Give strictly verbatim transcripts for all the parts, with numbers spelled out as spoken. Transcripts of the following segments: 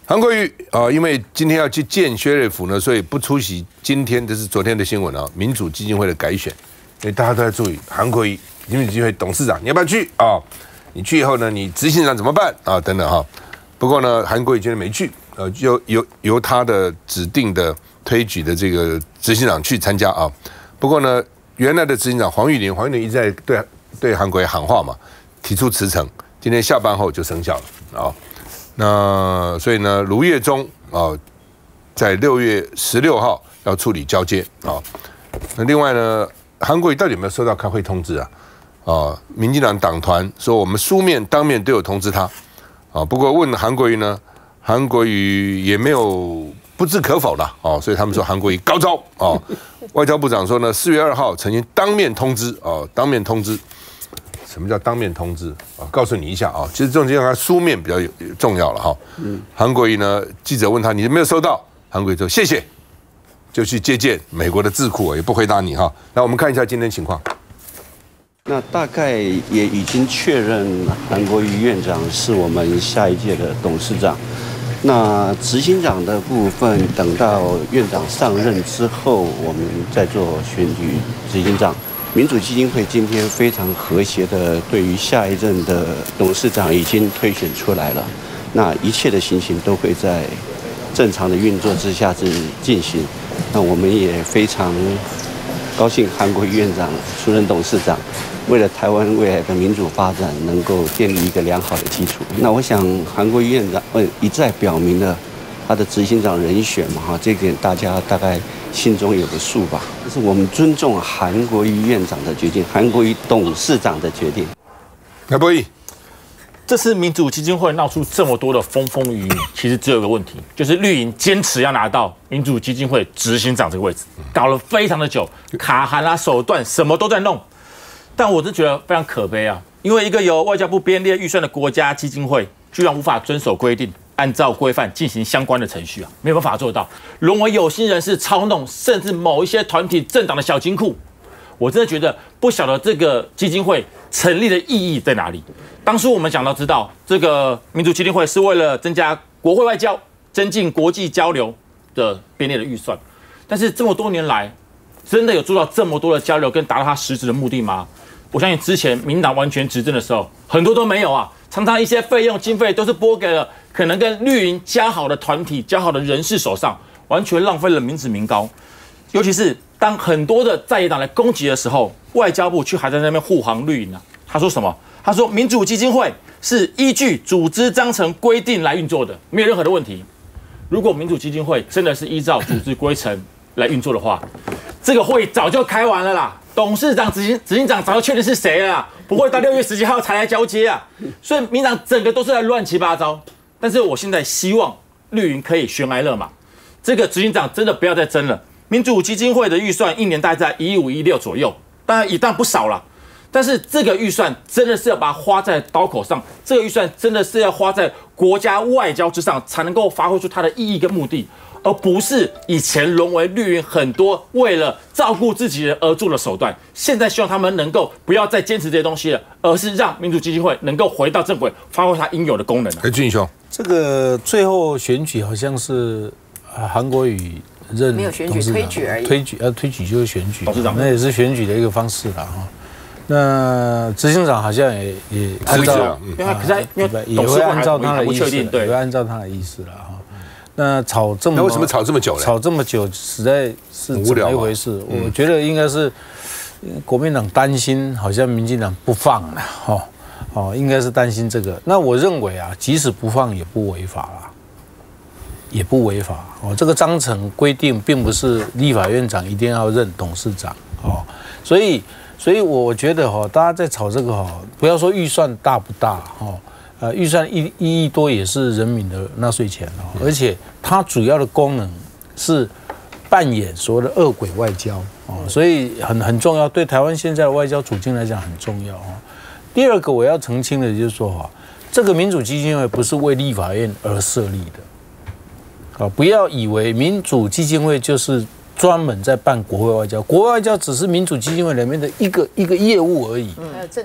韩国瑜啊、呃，因为今天要去见薛瑞福呢，所以不出席今天，这是昨天的新闻啊，民主基金会的改选，所以大家都在注意韩国瑜民主基金会董事长，你要不要去啊、哦？你去以后呢，你执行长怎么办啊？等等哈。不过呢，韩国瑜今天没去，呃，由由由他的指定的推举的这个执行长去参加啊。不过呢，原来的执行长黄玉玲，黄玉玲一直在对对韩国瑜喊话嘛，提出辞呈，今天下班后就生效了啊。那所以呢，卢业中啊，在六月十六号要处理交接啊。那另外呢，韩国瑜到底有没有收到开会通知啊？啊，民进党党团说我们书面、当面都有通知他啊。不过问韩国瑜呢，韩国瑜也没有不置可否的哦，所以他们说韩国瑜高招啊。外交部长说呢，四月二号曾经当面通知啊，当面通知。什么叫当面通知啊？告诉你一下啊，其实这种情况书面比较有重要了哈。嗯，韩国瑜呢，记者问他你有没有收到？韩国瑜说谢谢，就去接见美国的智库，也不回答你哈。那我们看一下今天情况。 那大概也已经确认韩国瑜院长是我们下一届的董事长。那执行长的部分，等到院长上任之后，我们再做选举执行长。民主基金会今天非常和谐的对于下一任的董事长已经推选出来了，那一切的情形都会在正常的运作之下进行。那我们也非常高兴韩国瑜院长出任董事长，为了台湾未来的民主发展能够建立一个良好的基础。那我想韩国瑜院长呃一再表明了他的执行长人选嘛哈，这点大家大概心中有个数吧。这是我们尊重韩国瑜院长的决定，韩国瑜董事长的决定。 韩国瑜， 这次民主基金会闹出这么多的风风雨雨，其实只有一个问题，就是绿营坚持要拿到民主基金会执行长这个位置，搞了非常的久，卡函啊手段什么都在弄。但我是觉得非常可悲啊，因为一个由外交部编列预算的国家基金会，居然无法遵守规定，按照规范进行相关的程序啊，没有办法做到，沦为有心人士操弄，甚至某一些团体政党的小金库。我真的觉得不晓得这个基金会成立的意义在哪里。当初我们讲到知道，这个民主基金会是为了增加国会外交、增进国际交流的编列的预算，但是这么多年来，真的有做到这么多的交流跟达到它实质的目的吗？我相信之前民党完全执政的时候，很多都没有啊。常常一些费用经费都是拨给了可能跟绿营交好的团体、交好的人士手上，完全浪费了民脂民膏。尤其是当很多的在野党来攻击的时候，外交部却还在那边护航绿营啊。他说什么？他说民主基金会是依据组织章程规定来运作的，没有任何的问题。如果民主基金会真的是依照组织规程来运作的话，这个会早就开完了啦。董事长、执行执行长早就确定是谁了啦，不会到六月十七号才来交接啊。所以民党整个都是在乱七八糟。但是我现在希望绿营可以悬崖勒马，这个执行长真的不要再争了。民主基金会的预算一年大概在一五一六左右，当然也当然不少了。但是这个预算真的是要把它花在刀口上，这个预算真的是要花在国家外交之上，才能够发挥出它的意义跟目的。而不是以前沦为绿营很多为了照顾自己人而做的手段。现在希望他们能够不要再坚持这些东西了，而是让民主基金会能够回到正轨，发挥它应有的功能。 哎，俊兄， 这个最后选举好像是韩国瑜任没有选举推举而已， 推举呃推举就是选举， 董事长那也是选举的一个方式啦哈。那执行长好像也也按照， 因为他可是也会按照他的意思，也会按照他的意思了哈。那吵这么， 那为什么吵这么久呢？ 吵这么久，实在是怎么一回事？我觉得应该是国民党担心，好像民进党不放了，哈，哦，应该是担心这个。那我认为啊，即使不放也不违法啦，也不违法哦。这个章程规定并不是立法院长一定要任董事长哦，所以，所以我觉得哈，大家在吵这个哈，不要说预算大不大哈。呃，预算一一亿多也是人民的纳税钱哦，而且它主要的功能是扮演所谓的恶鬼外交哦，所以很很重要，对台湾现在的外交处境来讲很重要哦。第二个我要澄清的就是说哈，这个民主基金会不是为立法院而设立的，啊，不要以为民主基金会就是专门在办国会外交，国会外交只是民主基金会里面的一个一个业务而已。 嗯，还有政党嘛。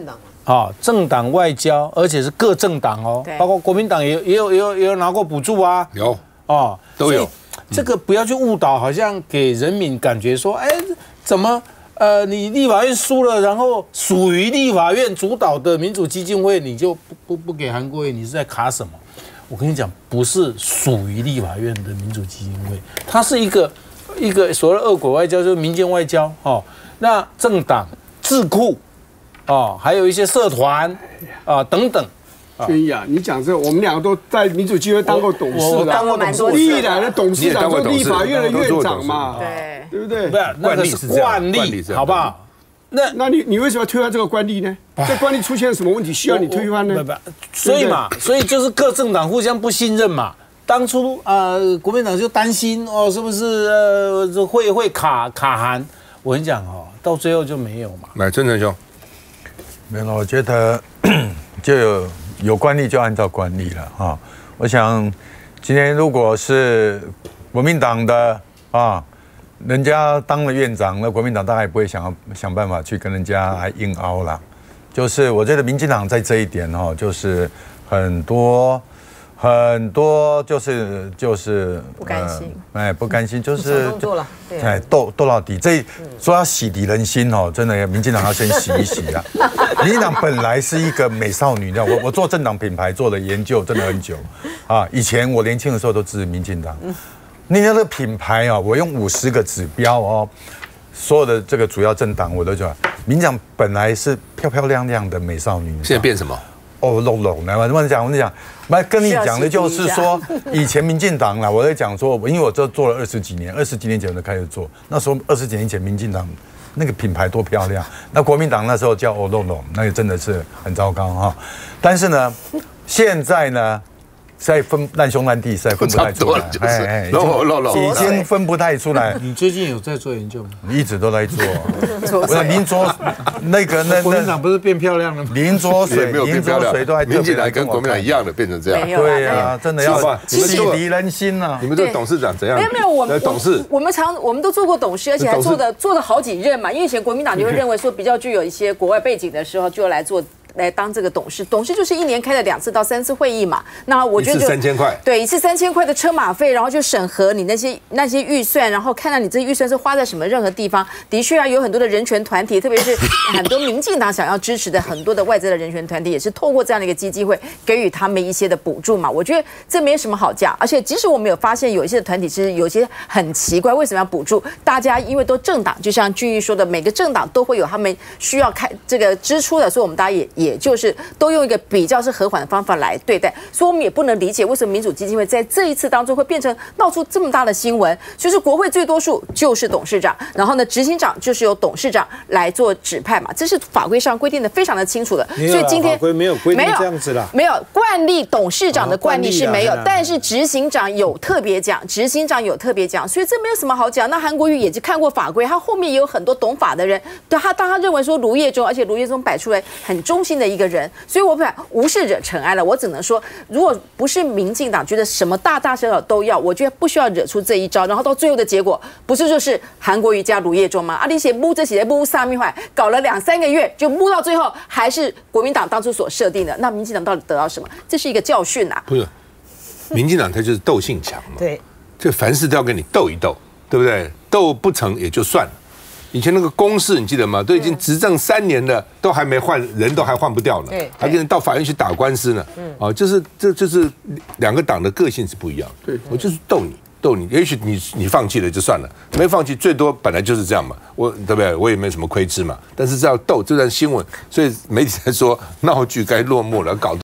啊，政党外交，而且是各政党哦，包括国民党也也有也有也有拿过补助啊， 有哦都有。 这个不要去误导，好像给人民感觉说，哎，怎么呃你立法院输了，然后属于立法院主导的民主基金会，你就不不不给韩国瑜，你是在卡什么？我跟你讲，不是属于立法院的民主基金会，它是一个一个所谓的恶国外交，就是民间外交哦。那政党、智库哦，还有一些社团啊等等。 轩逸啊，你讲这，我们两个都在民主基金会当过董事的， 当过董事， 历来的董事长，就立法院的院长嘛， 对对不对？ 不是，那个是惯例，好不好？ 那那你你为什么要推翻这个惯例呢？这惯例出现了什么问题需要你推翻呢？ 所以嘛，所以就是各政党互相不信任嘛。当初呃，国民党就担心哦，是不是呃会会卡卡韩？我跟你讲哦，到最后就没有嘛。 来，真诚兄， 没有，我觉得就有有惯例就按照惯例了啊。我想今天如果是国民党的啊。人家当了院长，那国民党大概也不会想要想办法去跟人家来硬凹啦。就是我觉得民进党在这一点哈，就是很多很多就是就是不甘心， 呃、哎不甘心就是动作了，对， 哎斗斗到底。这说要洗涤人心哦，真的民进党要先洗一洗啊。民进党本来是一个美少女，我我做政党品牌做的研究真的很久啊。以前我年轻的时候都支持民进党。你那个品牌啊，我用五十个指标哦，所有的这个主要政党我都讲，民进党本来是漂漂亮亮的美少女， 现在变什么？ 哦，露露，来吧，我讲，我讲，那跟你讲的就是说，以前民进党啦，我在讲说，因为我这做了二十几年，二十几年前我就开始做，那时候二十几年前民进党那个品牌多漂亮，那国民党那时候叫哦露露，那个真的是很糟糕哈。但是呢，现在呢。在分难兄难弟，实在分不太出来， 哎哎，已经分不太出来。 你最近有在做研究吗？ 一直都在做。我邻桌那个那国民党不是变漂亮了吗？ 邻桌水没有变漂亮，民进党跟国民党一样的变成这样。 对呀，真的要洗涤人心呐。 你们这个董事长怎样？ 没有没有，我们董事， 我们常我们都做过董事，而且还做的做了好几任嘛。因为以前国民党就会认为说比较具有一些国外背景的时候，就来做。来当这个董事，董事就是一年开了两次到三次会议嘛。那我觉得就一次三千块， 对，一次三千块的车马费，然后就审核你那些那些预算，然后看到你这预算是花在什么任何地方。的确啊，有很多的人权团体，特别是很多民进党想要支持的很多的外在的人权团体，也是透过这样的一个基金会给予他们一些的补助嘛。我觉得这没什么好讲，而且即使我们有发现有一些团体是有些很奇怪，为什么要补助？大家因为都政党，就像俊逸说的，每个政党都会有他们需要开这个支出的，所以我们大家也也就是。都用一个比较是和缓的方法来对待，所以我们也不能理解为什么民主基金会在这一次当中会变成闹出这么大的新闻。就是国会最多数就是董事长，然后呢，执行长就是由董事长来做指派嘛，这是法规上规定的非常的清楚的。 所以今天法规没有规定这样子啦， 没有惯例，董事长的惯例是没有，但是执行长有特别讲，执行长有特别讲，所以这没有什么好讲。那韩国瑜也是看过法规，他后面也有很多懂法的人，对他当他认为说卢业中，而且卢业中摆出来很忠心的一个人。所以我不敢无事惹尘埃了，我只能说，如果不是民进党觉得什么大大小小都要，我觉得不需要惹出这一招，然后到最后的结果，不是就是韩国瑜加卢业中吗？啊，你写摸这写摸上面坏，搞了两三个月，就摸到最后还是国民党当初所设定的，那民进党到底得到什么？这是一个教训啊！ 不是，民进党他就是斗性强嘛， 对， 就凡事都要跟你斗一斗，对不对？斗不成也就算了。以前那个公示你记得吗？都已经执政三年了，都还没换人，都还换不掉呢，还跟人到法院去打官司呢。哦，就是这就是两个党的个性是不一样。对，我就是斗你，斗你。也许你你放弃了就算了，没放弃最多本来就是这样嘛。我对不对？我也没什么亏吃嘛。但是这要斗，这段新闻，所以媒体才说闹剧该落幕了，搞